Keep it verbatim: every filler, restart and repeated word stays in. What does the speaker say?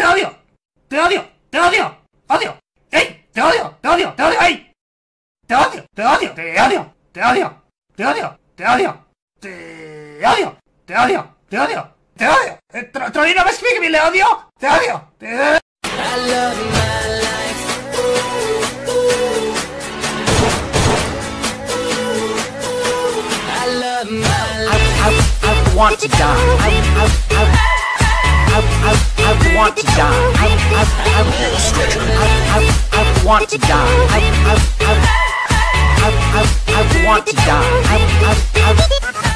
te odio, te odio, te odio, odio, ¡ey! Te odio, te odio, te odio, ¡ey! Te odio, te odio, te odio, te odio, te odio, te odio, te odio, te odio, te odio, te odio. Tronino, ¿ves que le odio? Te odio, te odio. I love my life. I love my life. I, I, I want to die. I, I, I, I, I, I want to die. I, I, I, I, I, I want to die. I, I, I, I, I, I want to die. I, I, I